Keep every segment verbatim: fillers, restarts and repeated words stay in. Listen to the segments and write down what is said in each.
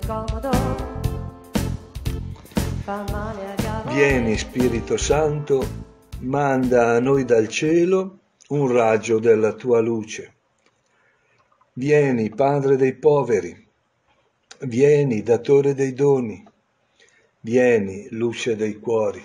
scomodo, fa male a cavolo. Vieni Spirito Santo, manda a noi dal cielo un raggio della tua luce. Vieni Padre dei poveri, vieni Datore dei doni, vieni Luce dei cuori.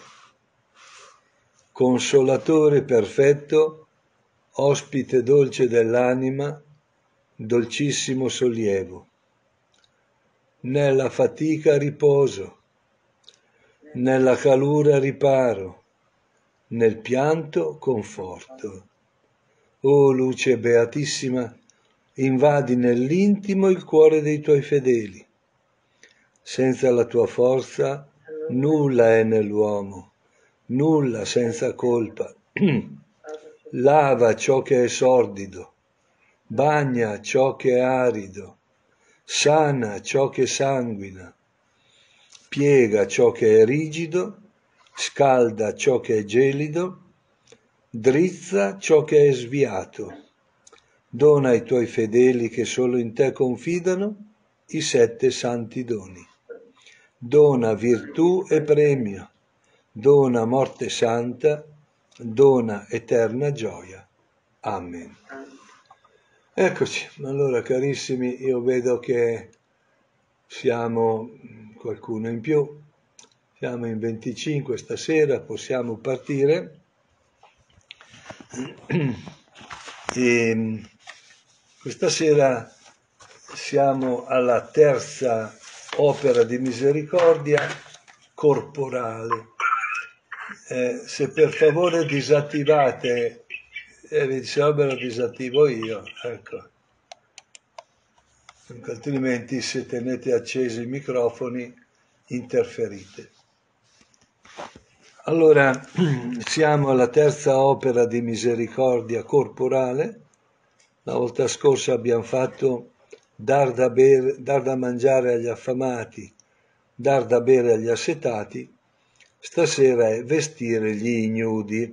Consolatore perfetto, ospite dolce dell'anima, dolcissimo sollievo. Nella fatica riposo, nella calura riparo, nel pianto conforto. O luce beatissima, invadi nell'intimo il cuore dei tuoi fedeli. Senza la tua forza nulla è nell'uomo, nulla senza colpa. Lava ciò che è sordido, bagna ciò che è arido, sana ciò che sanguina, piega ciò che è rigido, scalda ciò che è gelido, drizza ciò che è sviato. Dona ai tuoi fedeli che solo in te confidano i sette santi doni. Dona virtù e premio, dona morte santa, dona eterna gioia. Amen. Eccoci, allora carissimi, io vedo che siamo qualcuno in più, siamo in venticinque stasera, possiamo partire. E questa sera siamo alla terza opera di misericordia corporale. Eh, se per favore disattivate, eh, vi dicevo, me lo disattivo io, ecco. Altrimenti se tenete accesi i microfoni interferite. Allora, siamo alla terza opera di misericordia corporale. La volta scorsa abbiamo fatto dar da, bere, dar da mangiare agli affamati, dar da bere agli assetati. Stasera è vestire gli ignudi.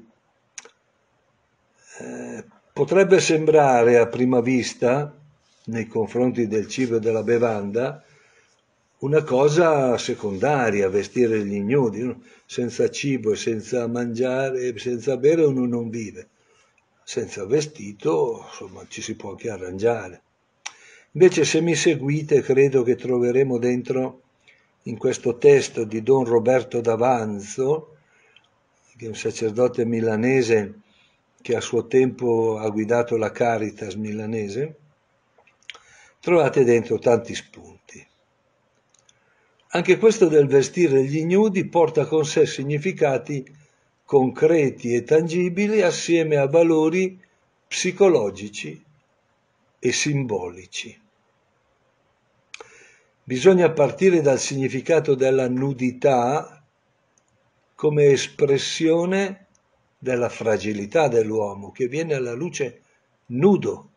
Eh, potrebbe sembrare a prima vista, nei confronti del cibo e della bevanda, una cosa secondaria, vestire gli ignudi. Senza cibo e senza mangiare e senza bere uno non vive. Senza vestito, insomma, ci si può anche arrangiare. Invece, se mi seguite, credo che troveremo dentro, in questo testo di Don Roberto d'Avanzo, che è un sacerdote milanese che a suo tempo ha guidato la Caritas milanese, trovate dentro tanti spunti. Anche questo del vestire gli ignudi porta con sé significati concreti e tangibili assieme a valori psicologici e simbolici. Bisogna partire dal significato della nudità come espressione della fragilità dell'uomo, che viene alla luce nudo,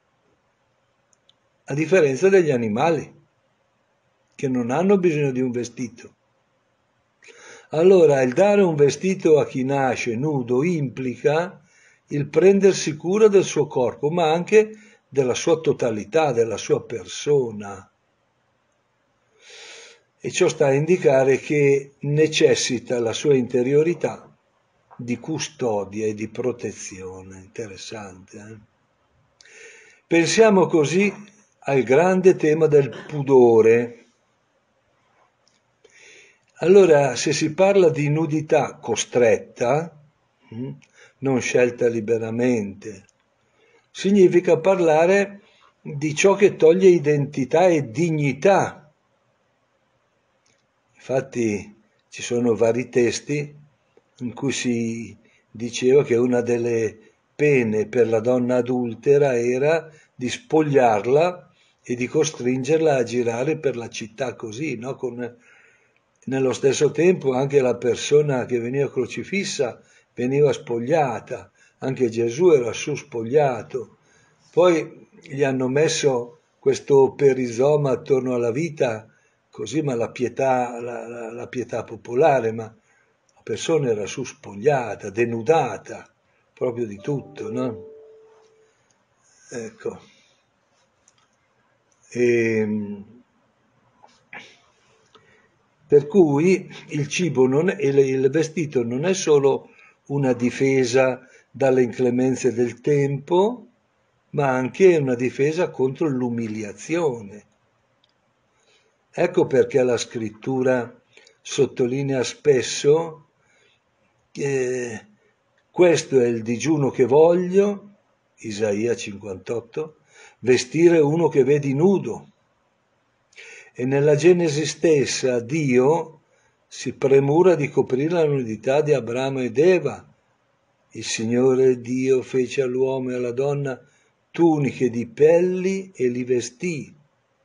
a differenza degli animali, che non hanno bisogno di un vestito. Allora, il dare un vestito a chi nasce nudo implica il prendersi cura del suo corpo, ma anche della sua totalità, della sua persona. E ciò sta a indicare che necessita la sua interiorità di custodia e di protezione. Interessante. Eh? Pensiamo così al grande tema del pudore. Allora, se si parla di nudità costretta, non scelta liberamente, significa parlare di ciò che toglie identità e dignità. Infatti ci sono vari testi in cui si diceva che una delle pene per la donna adultera era di spogliarla e di costringerla a girare per la città così, no? Con, nello stesso tempo anche la persona che veniva crocifissa veniva spogliata, anche Gesù era su spogliato. Poi gli hanno messo questo perizoma attorno alla vita, così, ma la pietà, la, la, la pietà popolare, ma la persona era su spogliata, denudata, proprio di tutto, no? Ecco. E, Per cui il cibo non è, il, il vestito non è solo una difesa dalle inclemenze del tempo, ma anche una difesa contro l'umiliazione. Ecco perché la scrittura sottolinea spesso che questo è il digiuno che voglio, Isaia cinquantotto, vestire uno che vedi nudo. E nella Genesi stessa Dio si premura di coprire la nudità di Abramo ed Eva. Il Signore Dio fece all'uomo e alla donna tuniche di pelli e li vestì.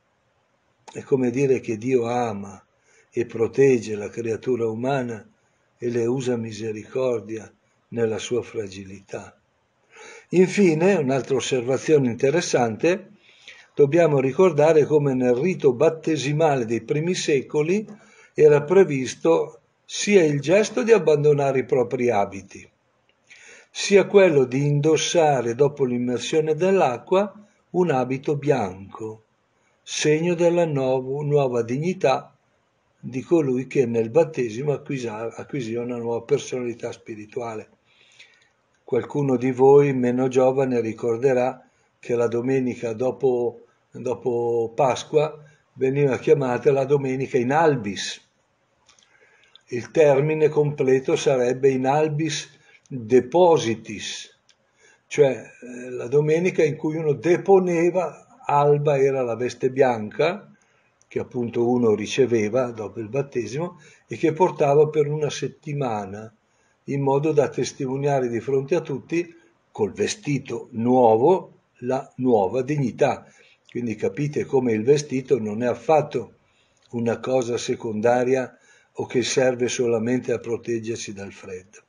È come dire che Dio ama e protegge la creatura umana e le usa misericordia nella sua fragilità. Infine, un'altra osservazione interessante, dobbiamo ricordare come nel rito battesimale dei primi secoli era previsto sia il gesto di abbandonare i propri abiti, sia quello di indossare dopo l'immersione dell'acqua un abito bianco, segno della nuova, nuova dignità di colui che nel battesimo acquisì una nuova personalità spirituale. Qualcuno di voi meno giovane ricorderà che la domenica dopo, dopo Pasqua veniva chiamata la domenica in albis. Il termine completo sarebbe in albis depositis, cioè eh, la domenica in cui uno deponeva, alba era la veste bianca, che appunto uno riceveva dopo il battesimo e che portava per una settimana, in modo da testimoniare di fronte a tutti, col vestito nuovo, la nuova dignità. Quindi capite come il vestito non è affatto una cosa secondaria o che serve solamente a proteggersi dal freddo.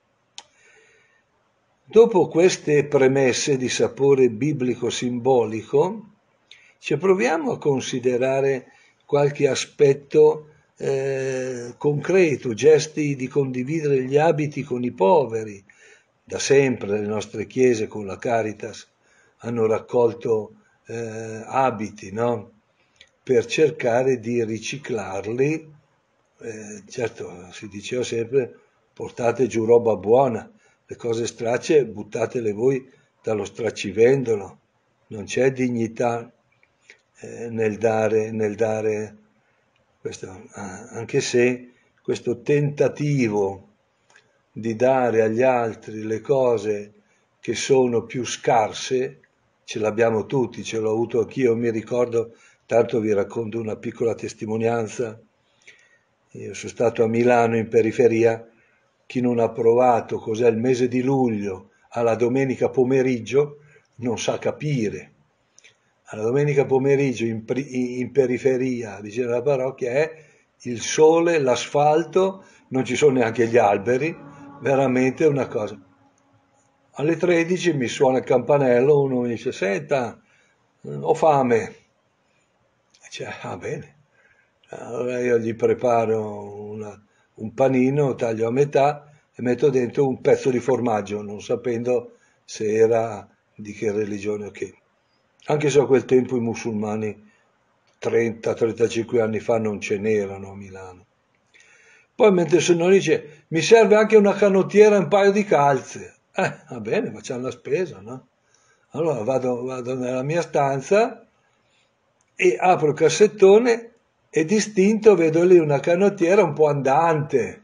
Dopo queste premesse di sapore biblico-simbolico, ci proviamo a considerare qualche aspetto eh, concreto, gesti di condividere gli abiti con i poveri. Da sempre le nostre chiese con la Caritas hanno raccolto eh, abiti, no? Per cercare di riciclarli. Eh, certo, si diceva sempre portate giù roba buona, le cose stracce buttatele voi dallo stracivendolo, non c'è dignità eh, nel dare, nel dare questo, anche se questo tentativo di dare agli altri le cose che sono più scarse, ce l'abbiamo tutti, ce l'ho avuto anch'io, mi ricordo, tanto vi racconto una piccola testimonianza. Io sono stato a Milano in periferia, chi non ha provato cos'è il mese di luglio alla domenica pomeriggio non sa capire. Alla domenica pomeriggio in, in periferia, vicino alla parrocchia, è il sole, l'asfalto, non ci sono neanche gli alberi, veramente una cosa. Alle tredici mi suona il campanello, uno mi dice, senta, ho fame. Dice, ah bene. Allora io gli preparo una, un panino, taglio a metà e metto dentro un pezzo di formaggio, non sapendo se era di che religione o che. Anche se a quel tempo i musulmani trenta trentacinque anni fa non ce n'erano a Milano. Poi mentre se non dice, mi serve anche una canottiera e un paio di calze. Eh, va bene, facciamo la spesa, no? Allora vado, vado nella mia stanza e apro il cassettone e distinto vedo lì una canottiera un po' andante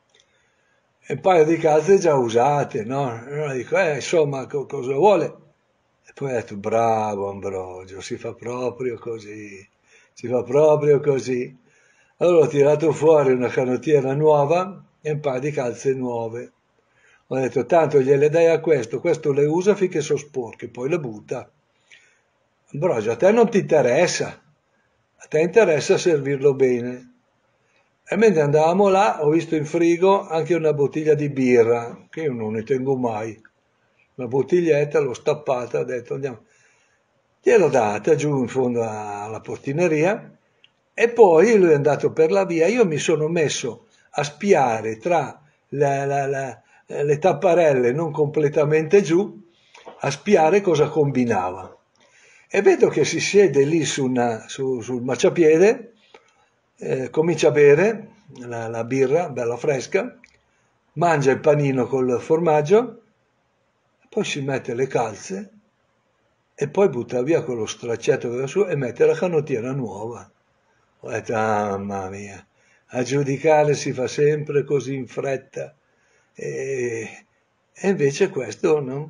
e un paio di calze già usate, no? Allora dico, eh, insomma, co- cosa vuole? E poi ho detto, bravo Ambrogio, si fa proprio così, si fa proprio così. Allora ho tirato fuori una canottiera nuova e un paio di calze nuove. Ho detto, tanto gliele dai a questo, questo le usa finché sono sporche, poi le butta. Ambrogio, a te non ti interessa. A te interessa servirlo bene. E mentre andavamo là ho visto in frigo anche una bottiglia di birra, che io non ne tengo mai. Una bottiglietta, l'ho stappata, ho detto andiamo. Gliel'ho data giù in fondo alla portineria e poi lui è andato per la via. Io mi sono messo a spiare tra la, la, la, le tapparelle non completamente giù, a spiare cosa combinava. E vedo che si siede lì su una, su, sul marciapiede eh, comincia a bere la, la birra bella fresca, mangia il panino col formaggio, poi si mette le calze e poi butta via quello straccetto che era su e mette la canottiera nuova. Ho detto, ah, mamma mia, a giudicare si fa sempre così in fretta. E, e invece questo no.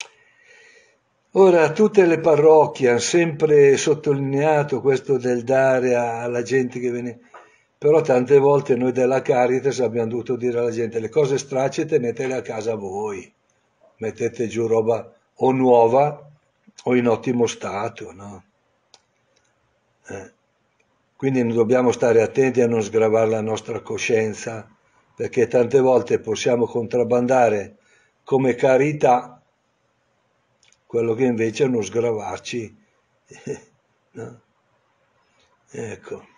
Ora, tutte le parrocchie hanno sempre sottolineato questo del dare alla gente che viene, però tante volte noi della Caritas abbiamo dovuto dire alla gente le cose stracce tenetele a casa voi, mettete giù roba o nuova o in ottimo stato, no? Eh. Quindi dobbiamo stare attenti a non sgravare la nostra coscienza, perché tante volte possiamo contrabbandare come carità quello che invece è uno sgravarci. No? Ecco.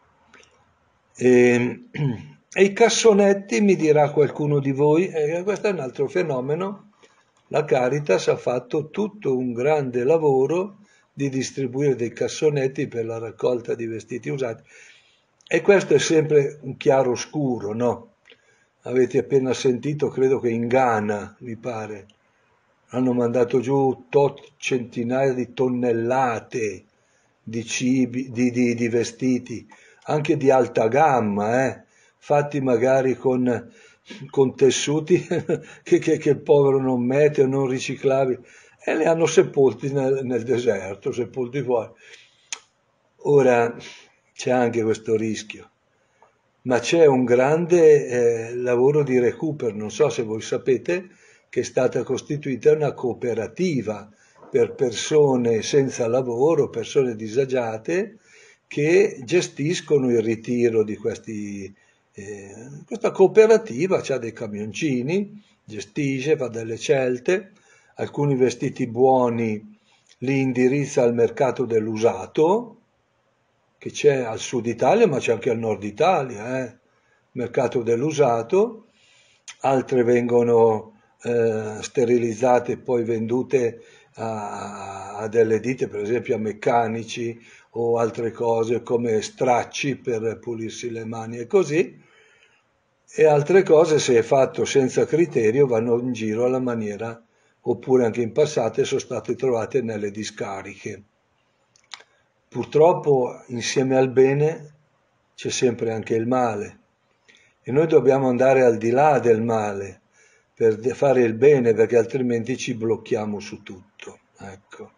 E, e i cassonetti, mi dirà qualcuno di voi, eh, questo è un altro fenomeno. La Caritas ha fatto tutto un grande lavoro di distribuire dei cassonetti per la raccolta di vestiti usati. E questo è sempre un chiaro scuro, no? Avete appena sentito, credo che in Ghana, mi pare, hanno mandato giù tot centinaia di tonnellate di cibi, di, di, di vestiti, anche di alta gamma, eh? Fatti magari con, con tessuti che, che, che il povero non mette o non riciclabili, e li hanno sepolti nel, nel deserto, sepolti fuori. Ora c'è anche questo rischio, ma c'è un grande eh, lavoro di recupero, non so se voi sapete che è stata costituita una cooperativa per persone senza lavoro, persone disagiate, che gestiscono il ritiro di questi. Eh, questa cooperativa ha dei camioncini, gestisce, fa delle scelte, alcuni vestiti buoni li indirizza al mercato dell'usato, che c'è al sud Italia, ma c'è anche al nord Italia, eh? Mercato dell'usato, altre vengono eh, sterilizzate e poi vendute a, a delle ditte, per esempio a meccanici o altre cose come stracci per pulirsi le mani e così, e altre cose, se è fatto senza criterio, vanno in giro alla maniera, oppure anche in passato sono state trovate nelle discariche. Purtroppo insieme al bene c'è sempre anche il male e noi dobbiamo andare al di là del male per fare il bene, perché altrimenti ci blocchiamo su tutto. Ecco.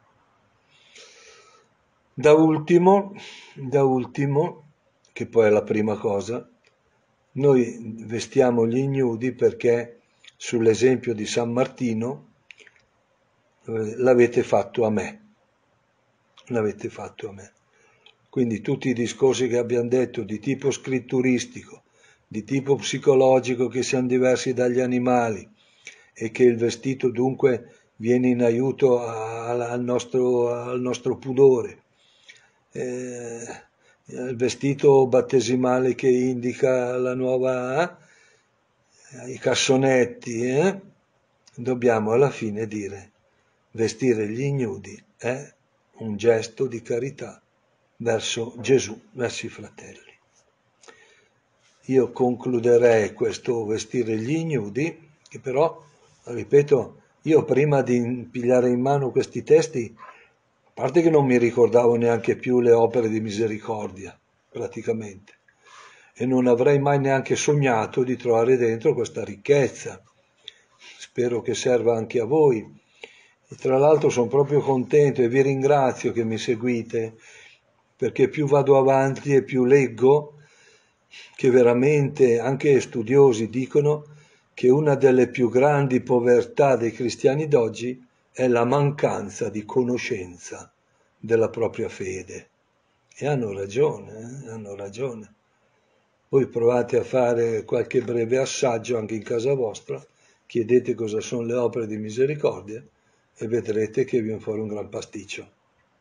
Da ultimo, da ultimo, che poi è la prima cosa, noi vestiamo gli ignudi perché sull'esempio di San Martino eh, l'avete fatto a me, l'avete fatto a me. Quindi tutti i discorsi che abbiamo detto di tipo scritturistico, di tipo psicologico, che siamo diversi dagli animali e che il vestito dunque viene in aiuto al nostro, al nostro pudore, eh, il vestito battesimale che indica la nuova, eh, i cassonetti, eh, dobbiamo alla fine dire vestire gli ignudi è un gesto di carità verso Gesù, verso i fratelli. Io concluderei questo vestire gli ignudi, che però, ripeto, io prima di pigliare in mano questi testi, a parte che non mi ricordavo neanche più le opere di misericordia, praticamente, e non avrei mai neanche sognato di trovare dentro questa ricchezza. Spero che serva anche a voi. E tra l'altro sono proprio contento e vi ringrazio che mi seguite, perché più vado avanti e più leggo che veramente anche studiosi dicono che una delle più grandi povertà dei cristiani d'oggi è la mancanza di conoscenza della propria fede. E hanno ragione, eh? hanno ragione. Voi provate a fare qualche breve assaggio anche in casa vostra, chiedete cosa sono le opere di misericordia e vedrete che viene fuori un gran pasticcio.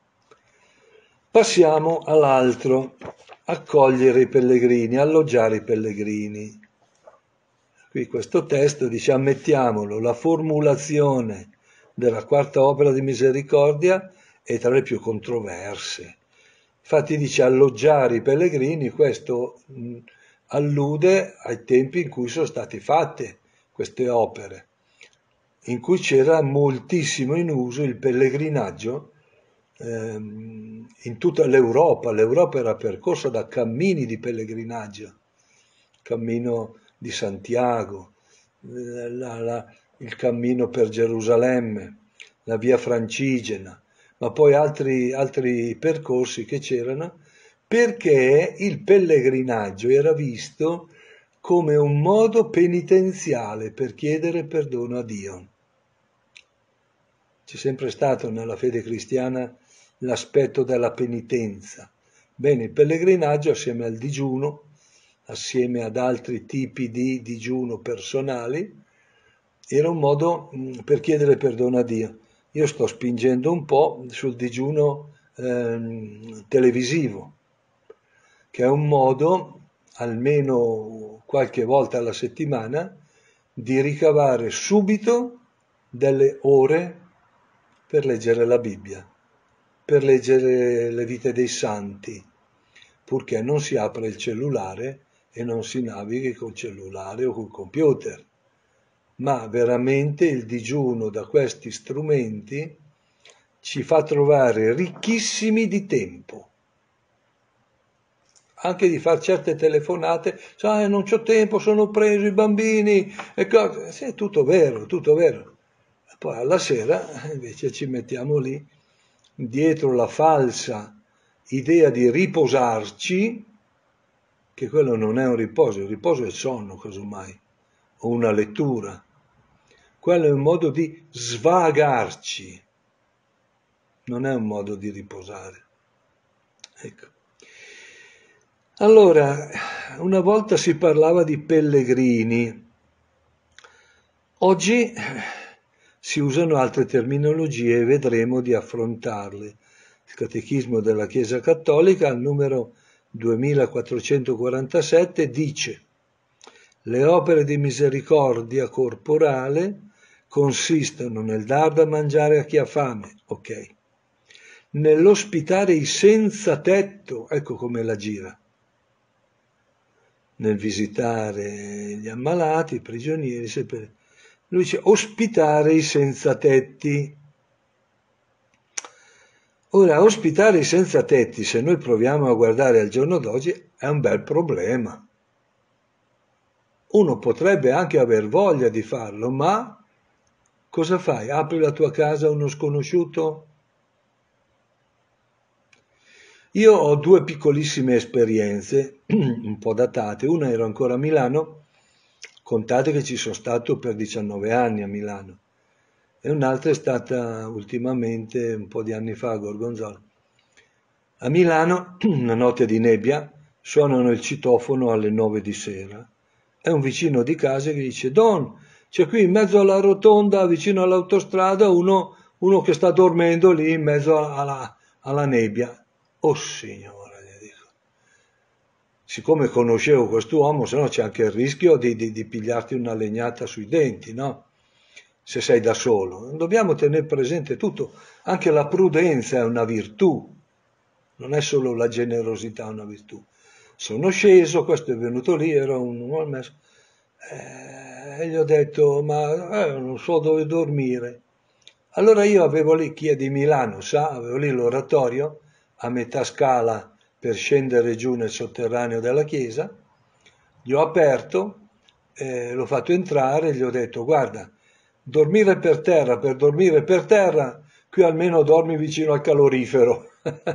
Passiamo all'altro, accogliere i pellegrini, alloggiare i pellegrini. Qui questo testo dice, ammettiamolo, la formulazione della quarta opera di misericordia è tra le più controverse. Infatti dice alloggiare i pellegrini, questo mh, allude ai tempi in cui sono state fatte queste opere, in cui c'era moltissimo in uso il pellegrinaggio ehm, in tutta l'Europa. L'Europa era percorsa da cammini di pellegrinaggio, cammino di Santiago, la- la- il cammino per Gerusalemme, la via Francigena, ma poi altri, altri percorsi che c'erano, perché il pellegrinaggio era visto come un modo penitenziale per chiedere perdono a Dio. C'è sempre stato nella fede cristiana l'aspetto della penitenza. Bene, il pellegrinaggio assieme al digiuno, assieme ad altri tipi di digiuno personali, era un modo mh, per chiedere perdono a Dio. Io sto spingendo un po' sul digiuno ehm, televisivo, che è un modo, almeno qualche volta alla settimana, di ricavare subito delle ore per leggere la Bibbia, per leggere le vite dei santi, purché non si apra il cellulare e non si navighi col cellulare o col computer. Ma veramente il digiuno da questi strumenti ci fa trovare ricchissimi di tempo, anche di fare certe telefonate, sai, non c'ho tempo, sono preso i bambini, e cose. Sì, è tutto vero, tutto vero. E poi alla sera invece ci mettiamo lì, dietro la falsa idea di riposarci, che quello non è un riposo, il riposo è il sonno, casomai, o una lettura. Quello è un modo di svagarci, non è un modo di riposare. Ecco. Allora, una volta si parlava di pellegrini, oggi si usano altre terminologie e vedremo di affrontarle. Il Catechismo della Chiesa Cattolica, al numero duemilaquattrocentoquarantasette, dice: le opere di misericordia corporale consistono nel dar da mangiare a chi ha fame, ok, nell'ospitare i senza tetto, ecco come la gira, nel visitare gli ammalati, i prigionieri, sempre. Lui dice ospitare i senza tetti. Ora, ospitare i senza tetti, se noi proviamo a guardare al giorno d'oggi, è un bel problema. Uno potrebbe anche aver voglia di farlo, ma cosa fai? Apri la tua casa a uno sconosciuto? Io ho due piccolissime esperienze, un po' datate. Una ero ancora a Milano, contate che ci sono stato per diciannove anni a Milano, e un'altra è stata ultimamente, un po' di anni fa, a Gorgonzola. A Milano, una notte di nebbia, suonano il citofono alle nove di sera. È un vicino di casa che dice: Don, c'è qui in mezzo alla rotonda, vicino all'autostrada, uno, uno che sta dormendo lì in mezzo alla, alla nebbia. Oh signore, gli dico. Siccome conoscevo quest'uomo, se no c'è anche il rischio di, di, di pigliarti una legnata sui denti, no? Se sei da solo. Dobbiamo tenere presente tutto, anche la prudenza è una virtù, non è solo la generosità una virtù. Sono sceso, questo è venuto lì, era un uomo messo, eh, e gli ho detto, ma eh, non so dove dormire. Allora io avevo lì, chi è di Milano sa, avevo lì l'oratorio a metà scala per scendere giù nel sotterraneo della chiesa, gli ho aperto, eh, l'ho fatto entrare e gli ho detto: guarda, dormire per terra, per dormire per terra, qui almeno dormi vicino al calorifero.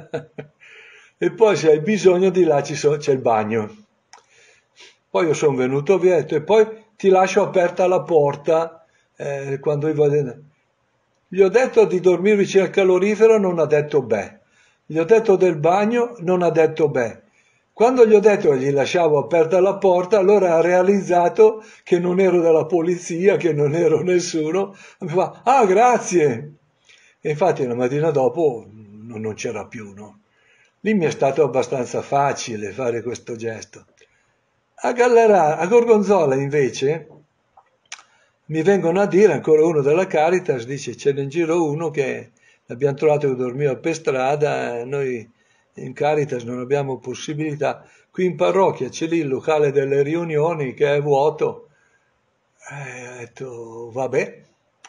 E poi se hai bisogno di là ci so, c'è il bagno. Poi io sono venuto via e poi ti lascio aperta la porta eh, quando io vado. Gli ho detto di dormire vicino al calorifero, non ha detto beh. Gli ho detto del bagno, non ha detto beh. Quando gli ho detto che gli lasciavo aperta la porta, allora ha realizzato che non ero della polizia, che non ero nessuno. Mi fa: ah, grazie. E infatti la mattina dopo non c'era più, no? Lì mi è stato abbastanza facile fare questo gesto. A Gallerà, a Gorgonzola invece mi vengono a dire, ancora uno della Caritas, dice: c'era in giro uno che l'abbiamo trovato che dormiva per strada, noi in Caritas non abbiamo possibilità, qui in parrocchia c'è lì il locale delle riunioni che è vuoto, e ho detto vabbè,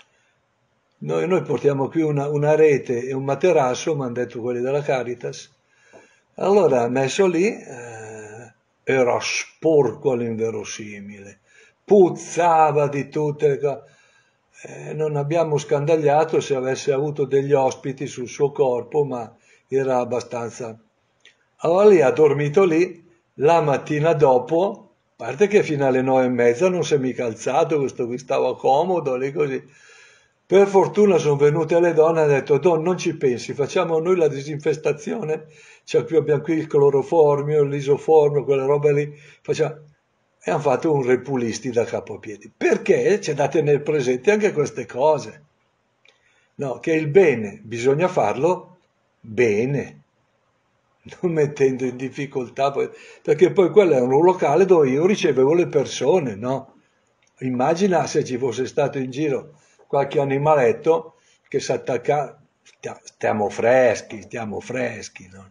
noi, noi portiamo qui una, una rete e un materasso, mi hanno detto quelli della Caritas, allora messo lì, eh, era sporco all'inverosimile, puzzava di tutte le cose. Eh, non abbiamo scandagliato se avesse avuto degli ospiti sul suo corpo, ma era abbastanza. Allora lì ha dormito lì, la mattina dopo, a parte che fino alle nove e mezza non si è mica alzato, questo qui stava comodo lì così. Per fortuna sono venute le donne e hanno detto: Don, non ci pensi, facciamo noi la disinfestazione, cioè qui abbiamo qui il cloroformio, l'isoformio, quelle robe lì, facciamo. E hanno fatto un repulisti da capo a piedi. Perché c'è da tenere presente anche queste cose. No, che il bene bisogna farlo bene, non mettendo in difficoltà, poi- perché poi quello è un locale dove io ricevevo le persone, no? Immagina se ci fosse stato in giro qualche animaletto che si attacca, stia- stiamo freschi, stiamo freschi, no?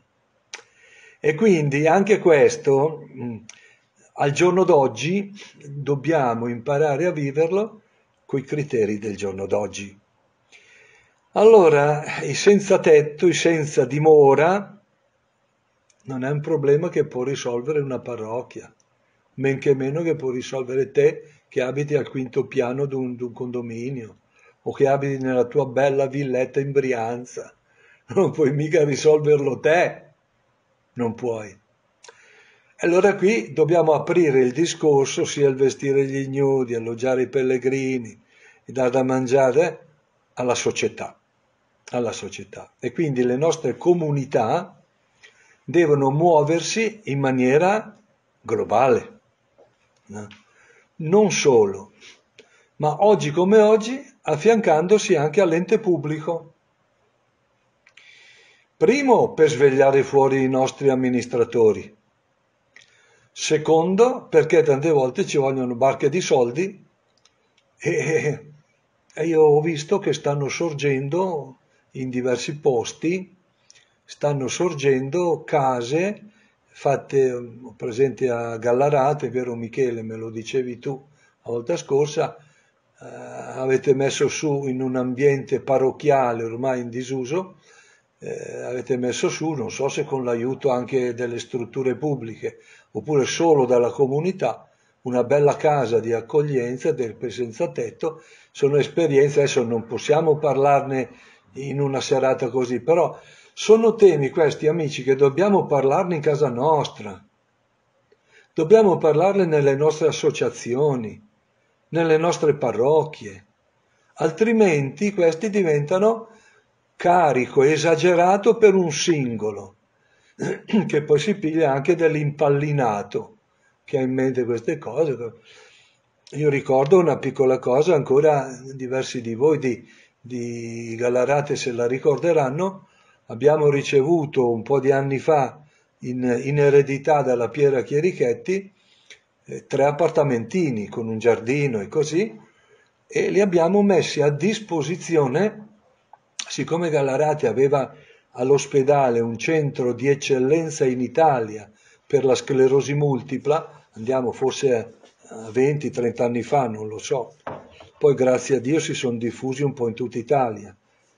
E quindi anche questo, mh, al giorno d'oggi, dobbiamo imparare a viverlo coi criteri del giorno d'oggi. Allora, i senza tetto, i senza dimora, non è un problema che può risolvere una parrocchia, men che meno che può risolvere te che abiti al quinto piano di un, di un condominio o che abiti nella tua bella villetta in Brianza. Non puoi mica risolverlo te, non puoi. Allora qui dobbiamo aprire il discorso, sia il vestire gli ignudi, alloggiare i pellegrini, e dar da mangiare alla società, alla società. E quindi le nostre comunità devono muoversi in maniera globale, no? Non solo, ma oggi come oggi affiancandosi anche all'ente pubblico. Primo, per svegliare fuori i nostri amministratori. Secondo, perché tante volte ci vogliono barche di soldi e, e io ho visto che stanno sorgendo in diversi posti, stanno sorgendo case fatte, ho presente a Gallarate, è vero Michele, me lo dicevi tu la volta scorsa, eh, avete messo su in un ambiente parrocchiale ormai in disuso, eh, avete messo su, non so se con l'aiuto anche delle strutture pubbliche oppure solo dalla comunità, una bella casa di accoglienza del senza tetto. Sono esperienze, adesso non possiamo parlarne in una serata così, però sono temi questi, amici, che dobbiamo parlarne in casa nostra, dobbiamo parlarne nelle nostre associazioni, nelle nostre parrocchie, altrimenti questi diventano carico esagerato per un singolo, che poi si piglia anche dell'impallinato, che ha in mente queste cose. Io ricordo una piccola cosa, ancora diversi di voi di, di Gallarate se la ricorderanno, abbiamo ricevuto un po' di anni fa in, in eredità dalla Piera Chierichetti eh, tre appartamentini con un giardino e così, e li abbiamo messi a disposizione, siccome Gallarate aveva all'ospedale un centro di eccellenza in Italia per la sclerosi multipla, andiamo forse a venti trenta anni fa, non lo so, poi grazie a Dio si sono diffusi un po' in tutta Italia.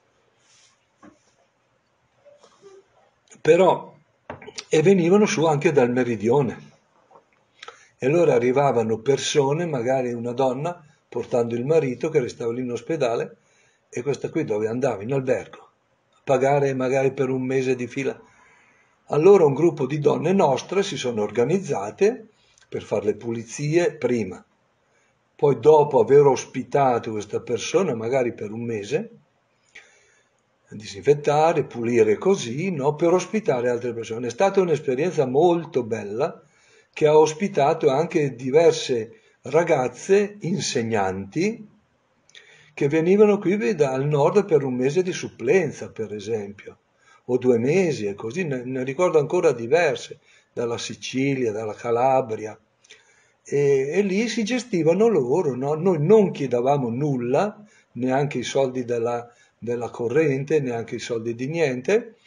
Però, e venivano su anche dal meridione. E allora arrivavano persone, magari una donna, portando il marito che restava lì in ospedale, e questa qui dove andava? In albergo, a pagare magari per un mese di fila. Allora un gruppo di donne nostre si sono organizzate per fare le pulizie prima, poi dopo aver ospitato questa persona, magari per un mese, disinfettare, pulire così, no? Per ospitare altre persone. È stata un'esperienza molto bella che ha ospitato anche diverse ragazze insegnanti che venivano qui dal nord per un mese di supplenza, per esempio, o due mesi e così, ne, ne ricordo ancora diverse, dalla Sicilia, dalla Calabria, e, e lì si gestivano loro, no? Noi non chiedevamo nulla, neanche i soldi della, della corrente, neanche i soldi di niente,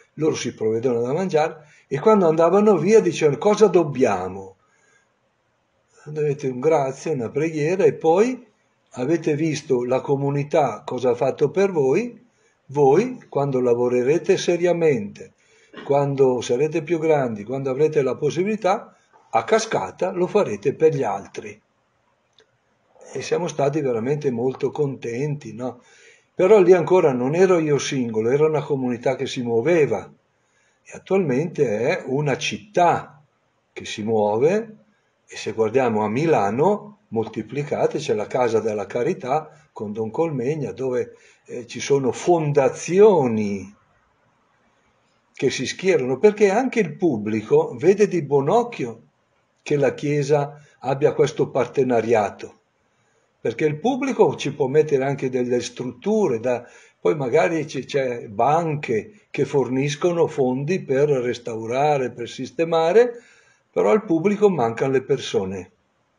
loro si provvedevano da mangiare, e quando andavano via dicevano cosa dobbiamo? Dovete un grazie, una preghiera, e poi avete visto la comunità cosa ha fatto per voi, voi quando lavorerete seriamente, quando sarete più grandi, quando avrete la possibilità, a cascata lo farete per gli altri. E siamo stati veramente molto contenti, no? Però lì ancora non ero io singolo, era una comunità che si muoveva, e attualmente è una città che si muove, e se guardiamo a Milano, moltiplicate, c'è la Casa della Carità con Don Colmegna, dove eh, ci sono fondazioni che si schierano, perché anche il pubblico vede di buon occhio che la Chiesa abbia questo partenariato, perché il pubblico ci può mettere anche delle strutture, da, poi magari c- c'è banche che forniscono fondi per restaurare, per sistemare, però al pubblico mancano le persone,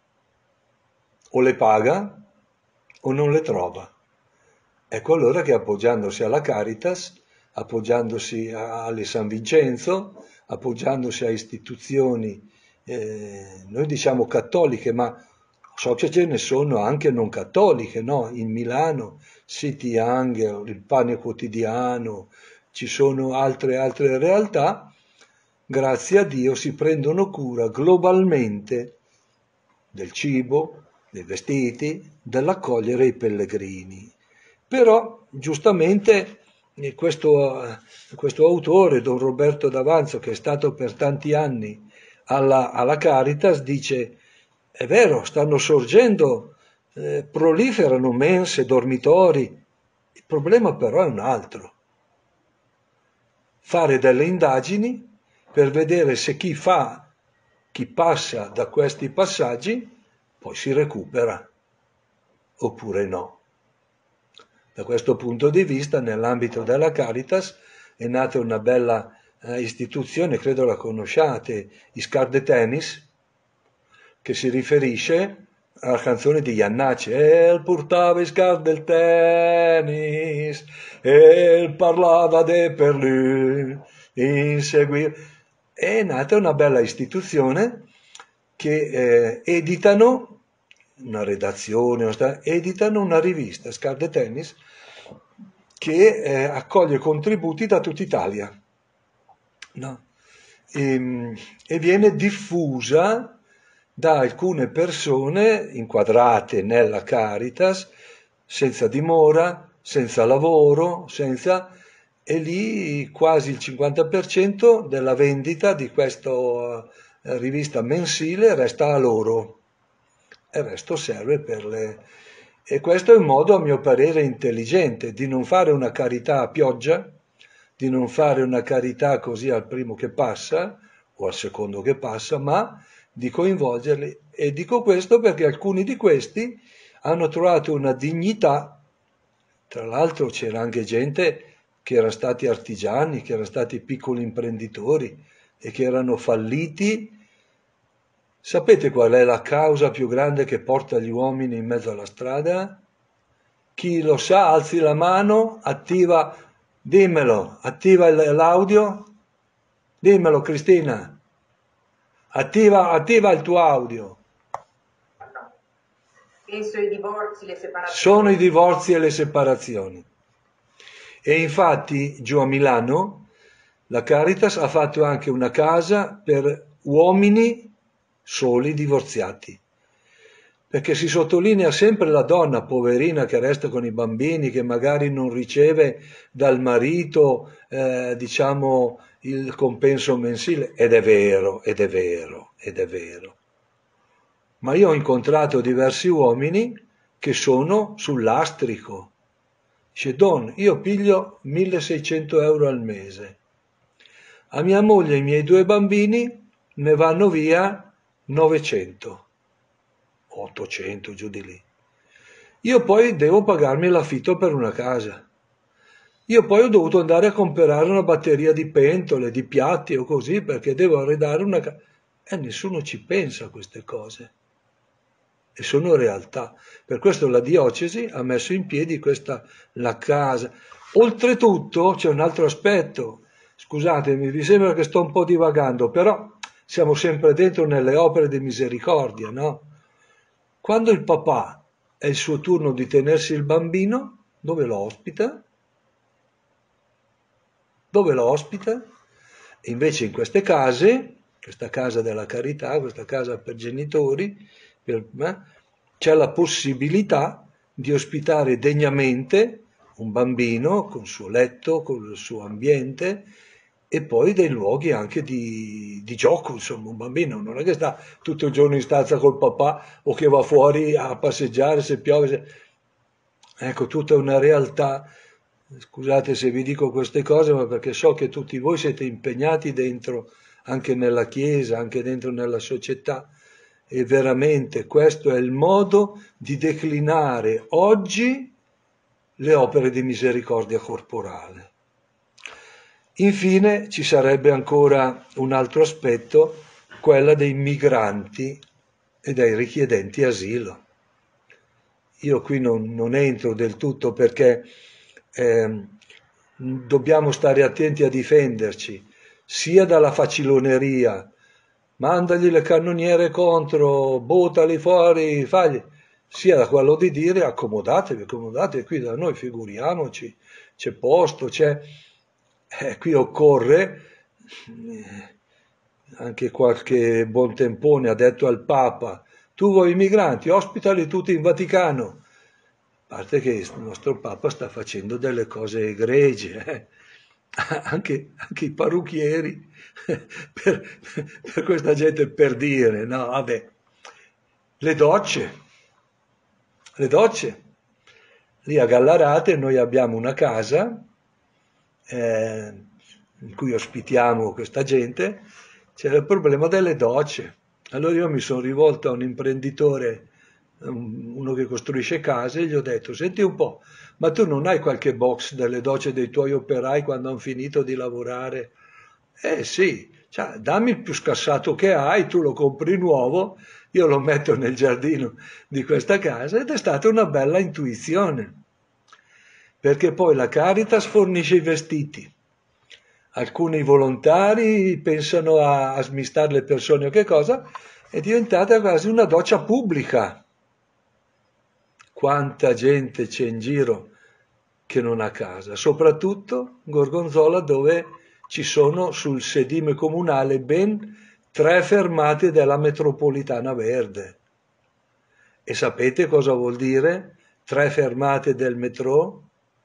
o le paga o non le trova. Ecco allora che appoggiandosi alla Caritas, appoggiandosi a- alle San Vincenzo, appoggiandosi a istituzioni, eh, noi diciamo cattoliche, ma so che ce ne sono anche non cattoliche, no? In Milano, City Angel, il Pane Quotidiano, ci sono altre, altre realtà, grazie a Dio si prendono cura globalmente del cibo, dei vestiti, dell'accogliere i pellegrini. Però, giustamente, eh, questo, eh, questo autore, Don Roberto D'Avanzo, che è stato per tanti anni alla, alla Caritas, dice, è vero, stanno sorgendo, eh, proliferano mense, dormitori, il problema però è un altro. Fare delle indagini per vedere se chi fa, chi passa da questi passaggi, poi si recupera, oppure no. Da questo punto di vista, nell'ambito della Caritas, è nata una bella eh, istituzione, credo la conosciate, Iscar de Tennis, che si riferisce alla canzone di Iannacci, El portava Iscar del tennis, El parlava de per lui, inseguiva. È nata una bella istituzione che eh, editano una redazione, una sta- editano una rivista, Scar de Tennis, che eh, accoglie contributi da tutta Italia, no? E, e viene diffusa da alcune persone inquadrate nella Caritas, senza dimora, senza lavoro, senza... e lì quasi il cinquanta per cento della vendita di questa eh, rivista mensile resta a loro, e il resto serve per le... E questo è un modo, a mio parere, intelligente di non fare una carità a pioggia, di non fare una carità così al primo che passa o al secondo che passa, ma di coinvolgerli. E dico questo perché alcuni di questi hanno trovato una dignità, tra l'altro c'era anche gente che era stati artigiani, che erano stati piccoli imprenditori e che erano falliti. Sapete qual è la causa più grande che porta gli uomini in mezzo alla strada? Chi lo sa, alzi la mano, attiva, dimmelo, attiva l'audio, dimmelo Cristina, attiva, attiva il tuo audio. Penso ai divorzi, le separazioni. Sono i divorzi e le separazioni. E infatti giù a Milano la Caritas ha fatto anche una casa per uomini soli divorziati, perché si sottolinea sempre la donna poverina che resta con i bambini, che magari non riceve dal marito eh, diciamo il compenso mensile, ed è vero, ed è vero, ed è vero. Ma io ho incontrato diversi uomini che sono sul lastrico. Dice, Don, io piglio milleseicento euro al mese. A mia moglie e ai miei due bambini ne vanno via novecento, ottocento, giù di lì. Io poi devo pagarmi l'affitto per una casa. Io poi ho dovuto andare a comprare una batteria di pentole, di piatti o così, perché devo arredare una casa. E nessuno ci pensa a queste cose. E sono realtà. Per questo la diocesi ha messo in piedi questa, la casa. Oltretutto c'è un altro aspetto. scusatemi, mi sembra che sto un po' divagando, però siamo sempre dentro nelle opere di misericordia, no? Quando il papà è il suo turno di tenersi il bambino, dove lo ospita? Dove lo ospita? E invece in queste case, questa casa della carità, questa casa per genitori, per, eh, c'è la possibilità di ospitare degnamente un bambino con il suo letto, con il suo ambiente e poi dei luoghi anche di, di gioco, insomma, un bambino non è che sta tutto il giorno in stanza col papà o che va fuori a passeggiare se piove. se- Ecco, tutta una realtà. Scusate se vi dico queste cose, ma perché so che tutti voi siete impegnati dentro, anche nella Chiesa, anche dentro nella società, e veramente questo è il modo di declinare oggi le opere di misericordia corporale. Infine ci sarebbe ancora un altro aspetto, quella dei migranti e dei richiedenti asilo. Io qui non, non entro del tutto perché ehm, dobbiamo stare attenti a difenderci sia dalla faciloneria, mandagli le cannoniere contro, buttali fuori, fagli, sia da quello di dire accomodatevi, accomodatevi qui da noi, figuriamoci, c'è posto, c'è... Eh, qui occorre, eh, anche qualche buon tempone ha detto al Papa, tu vuoi i migranti, ospitali tutti in Vaticano. A parte che il nostro Papa sta facendo delle cose egregie, eh. Anche, anche i parrucchieri, per, per questa gente per dire, no, vabbè, le docce, le docce. Lì a Gallarate noi abbiamo una casa eh, in cui ospitiamo questa gente, c'era il problema delle docce. Allora io mi sono rivolto a un imprenditore, um, uno che costruisce case, e gli ho detto, senti un po', ma tu non hai qualche box delle docce dei tuoi operai quando hanno finito di lavorare? Eh sì, cioè, dammi il più scassato che hai, tu lo compri nuovo, io lo metto nel giardino di questa casa ed è stata una bella intuizione, perché poi la Caritas fornisce i vestiti, alcuni volontari pensano a, a smistare le persone o che cosa, è diventata quasi una doccia pubblica. Quanta gente c'è in giro che non ha casa, soprattutto Gorgonzola dove ci sono sul sedime comunale ben tre fermate della metropolitana verde. E sapete cosa vuol dire? Tre fermate del metro?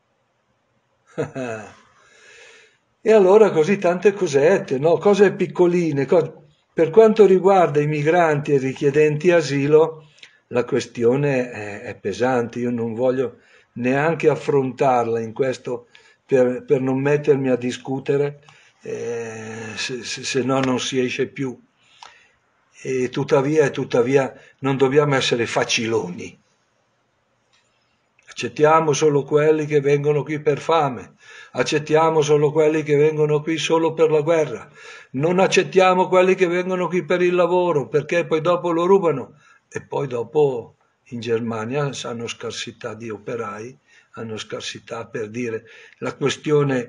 E allora così tante cosette, no? Cose piccoline. cose- Per quanto riguarda i migranti e i richiedenti asilo, la questione è, è pesante. Io non voglio neanche affrontarla in questo per, per non mettermi a discutere, eh, se, se- se no non si esce più. E tuttavia, e tuttavia non dobbiamo essere faciloni. Accettiamo solo quelli che vengono qui per fame, accettiamo solo quelli che vengono qui solo per la guerra, non accettiamo quelli che vengono qui per il lavoro, perché poi dopo lo rubano e poi dopo in Germania hanno scarsità di operai, hanno scarsità per dire la questione.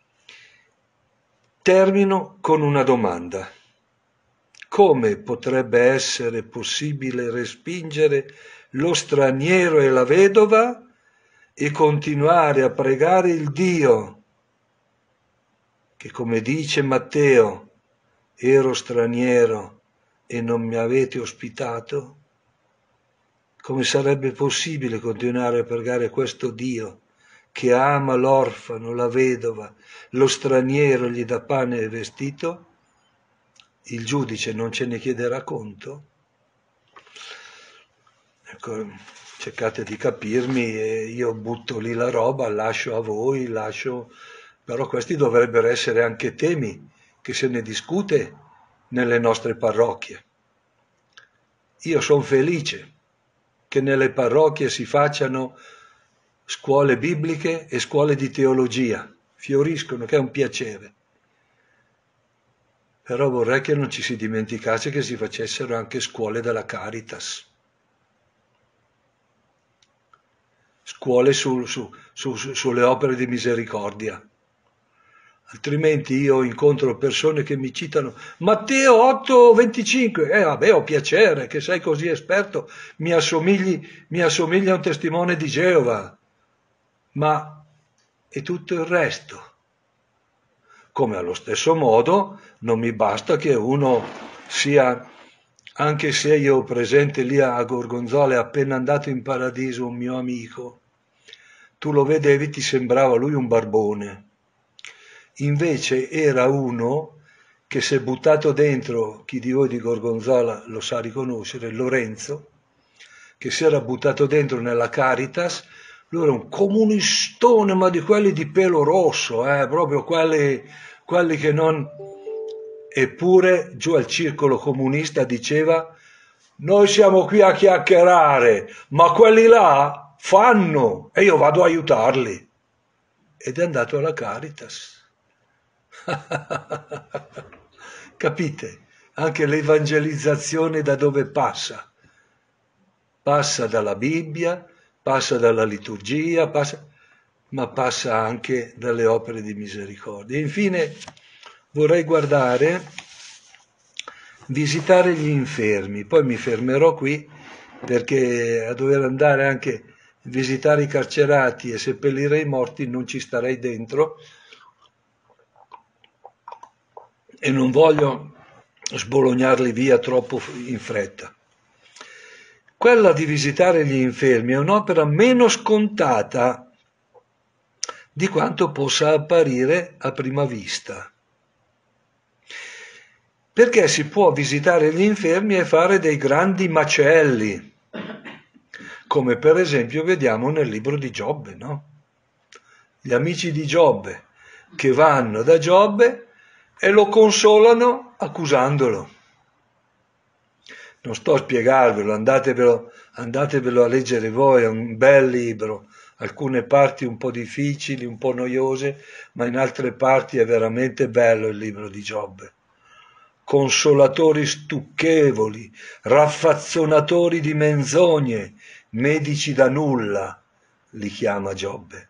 Termino con una domanda. Come potrebbe essere possibile respingere lo straniero e la vedova e continuare a pregare il Dio che, come dice Matteo, ero straniero e non mi avete ospitato? Come sarebbe possibile continuare a pregare questo Dio che ama l'orfano, la vedova, lo straniero, gli dà pane e vestito? Il giudice non ce ne chiederà conto? Ecco, cercate di capirmi e io butto lì la roba, lascio a voi, lascio... Però questi dovrebbero essere anche temi che se ne discute nelle nostre parrocchie. Io sono felice che nelle parrocchie si facciano scuole bibliche e scuole di teologia, fioriscono, che è un piacere. Però vorrei che non ci si dimenticasse che si facessero anche scuole della Caritas. Scuole su, su, su, su, sulle opere di misericordia. Altrimenti io incontro persone che mi citano Matteo otto venticinque, e eh, vabbè, ho piacere che sei così esperto, mi assomigli, mi assomigli a un testimone di Geova, ma e tutto il resto? Come allo stesso modo non mi basta che uno sia, anche se io ho presente lì a Gorgonzola, è appena andato in paradiso un mio amico, tu lo vedevi, ti sembrava lui un barbone. Invece era uno che si è buttato dentro, chi di voi di Gorgonzola lo sa riconoscere, Lorenzo, che si era buttato dentro nella Caritas. Lui era un comunistone, ma di quelli di pelo rosso, eh, proprio quelli, quelli che non... Eppure giù al circolo comunista diceva: noi siamo qui a chiacchierare, ma quelli là fanno e io vado a aiutarli. Ed è andato alla Caritas. Capite? Anche l'evangelizzazione da dove passa? Passa dalla Bibbia, passa dalla liturgia, passa, ma passa anche dalle opere di misericordia. E infine vorrei guardare, visitare gli infermi, poi mi fermerò qui perché a dover andare anche a visitare i carcerati e seppellire i morti non ci starei dentro e non voglio sbolognarli via troppo in fretta. Quella di visitare gli infermi è un'opera meno scontata di quanto possa apparire a prima vista, perché si può visitare gli infermi e fare dei grandi macelli, come per esempio vediamo nel libro di Giobbe, no? Gli amici di Giobbe che vanno da Giobbe e lo consolano accusandolo. Non sto a spiegarvelo, andatevelo, andatevelo a leggere voi, è un bel libro, alcune parti un po' difficili, un po' noiose, ma in altre parti è veramente bello il libro di Giobbe. Consolatori stucchevoli, raffazzonatori di menzogne, medici da nulla, li chiama Giobbe.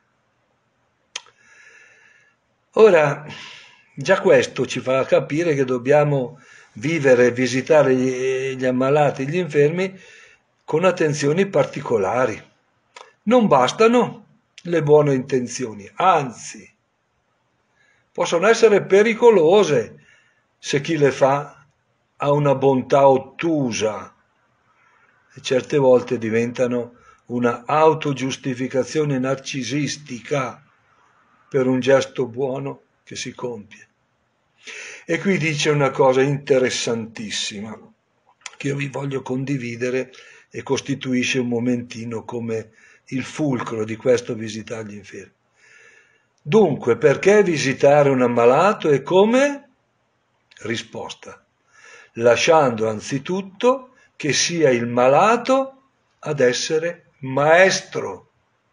Ora, già questo ci fa capire che dobbiamo vivere e visitare gli, gli ammalati, gli infermi con attenzioni particolari. Non bastano le buone intenzioni, anzi, possono essere pericolose se chi le fa ha una bontà ottusa e certe volte diventano una autogiustificazione narcisistica per un gesto buono che si compie. E qui dice una cosa interessantissima che io vi voglio condividere e costituisce un momentino come il fulcro di questo visitare gli infermi. Dunque, perché visitare un ammalato e come? Risposta: lasciando anzitutto che sia il malato ad essere maestro.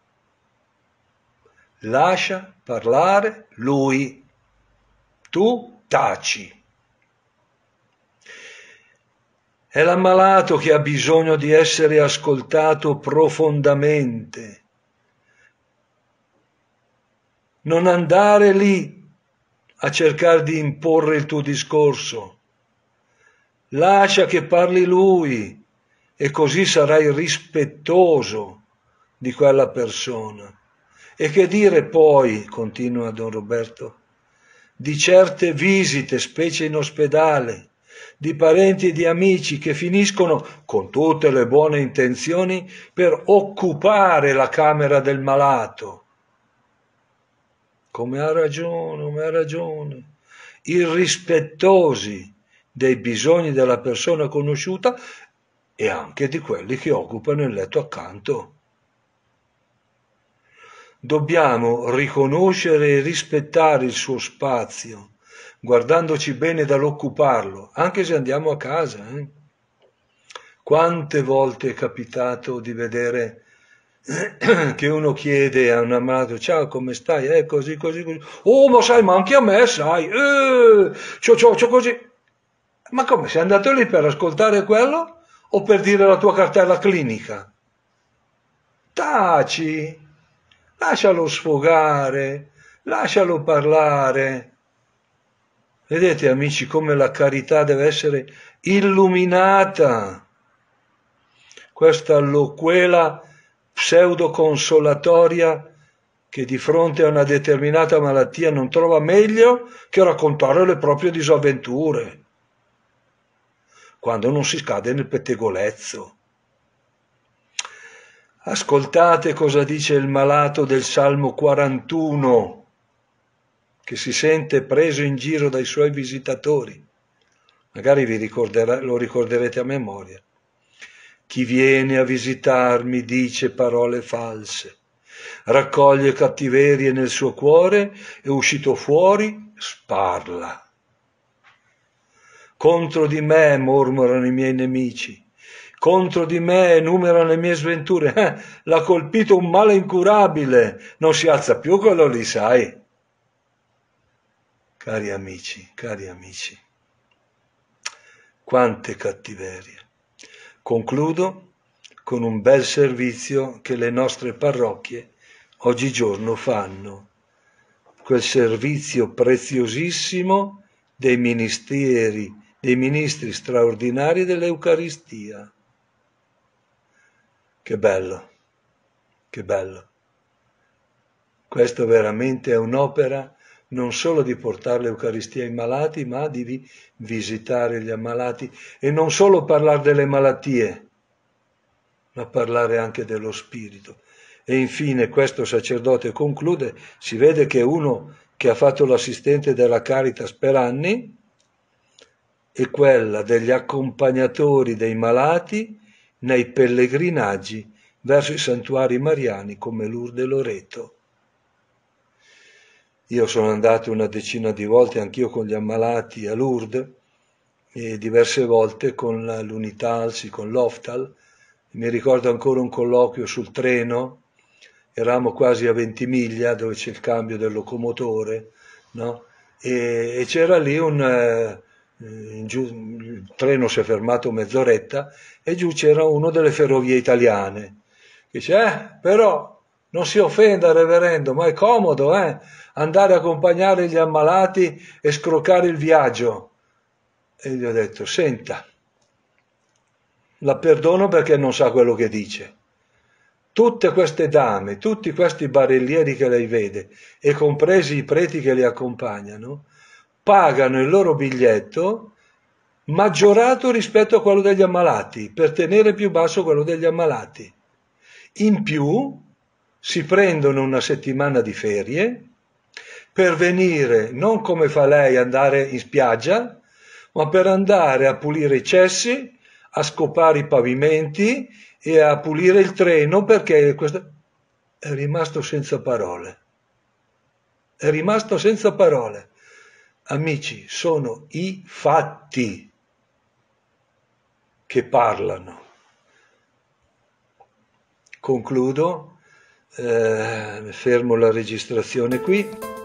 Lascia parlare lui, tu taci. È l'ammalato che ha bisogno di essere ascoltato profondamente. Non andare lì a cercare di imporre il tuo discorso. Lascia che parli lui e così sarai rispettoso di quella persona. E che dire poi, continua Don Roberto, di certe visite, specie in ospedale, di parenti e di amici che finiscono, con tutte le buone intenzioni, per occupare la camera del malato. Come ha ragione, come ha ragione. Irrispettosi dei bisogni della persona conosciuta e anche di quelli che occupano il letto accanto. Dobbiamo riconoscere e rispettare il suo spazio, guardandoci bene dall'occuparlo, anche se andiamo a casa. Eh? Quante volte è capitato di vedere che uno chiede a un ammalato: ciao, come stai? Eh, così, così, così. Oh, ma sai, ma anche a me, sai, eh, c'ho, c'ho, c'ho così. Ma come, sei andato lì per ascoltare quello o per dire la tua cartella clinica? Taci, lascialo sfogare, lascialo parlare. Vedete, amici, come la carità deve essere illuminata. Questa loquela pseudo-consolatoria che di fronte a una determinata malattia non trova meglio che raccontare le proprie disavventure, quando non si scade nel pettegolezzo. Ascoltate cosa dice il malato del Salmo quarantuno, che si sente preso in giro dai suoi visitatori. Magari vi lo ricorderete a memoria. Chi viene a visitarmi dice parole false, raccoglie cattiverie nel suo cuore e uscito fuori sparla. Contro di me mormorano i miei nemici, contro di me enumerano le mie sventure. Eh, l'ha colpito un male incurabile, non si alza più quello lì, sai. Cari amici, cari amici, quante cattiverie. Concludo con un bel servizio che le nostre parrocchie oggigiorno fanno, quel servizio preziosissimo dei ministeri, dei ministri straordinari dell'Eucaristia. Che bello, che bello. Questo veramente è un'opera non solo di portare l'Eucaristia ai malati, ma di visitare gli ammalati e non solo parlare delle malattie, ma parlare anche dello spirito. E infine questo sacerdote conclude, si vede che è uno che ha fatto l'assistente della Caritas per anni, è quella degli accompagnatori dei malati nei pellegrinaggi verso i santuari mariani come Lourdes e Loreto. Io sono andato una decina di volte anch'io con gli ammalati a Lourdes e diverse volte con l'Unitalsi, con l'Oftal. Mi ricordo ancora un colloquio sul treno, eravamo quasi a Ventimiglia dove c'è il cambio del locomotore, no? e, e c'era lì un... Eh, giù, il treno si è fermato mezz'oretta e giù c'era uno delle ferrovie italiane che dice, eh, però non si offenda reverendo, ma è comodo eh, andare a accompagnare gli ammalati e scroccare il viaggio. E gli ho detto, senta, la perdono perché non sa quello che dice. Tutte queste dame, tutti questi barellieri che lei vede, e compresi i preti che li accompagnano, pagano il loro biglietto maggiorato rispetto a quello degli ammalati, per tenere più basso quello degli ammalati. In più si prendono una settimana di ferie per venire, non come fa lei, andare in spiaggia, ma per andare a pulire i cessi, a scopare i pavimenti e a pulire il treno, perché questo è rimasto senza parole. È rimasto senza parole. Amici, sono i fatti che parlano. Concludo, eh, fermo la registrazione qui.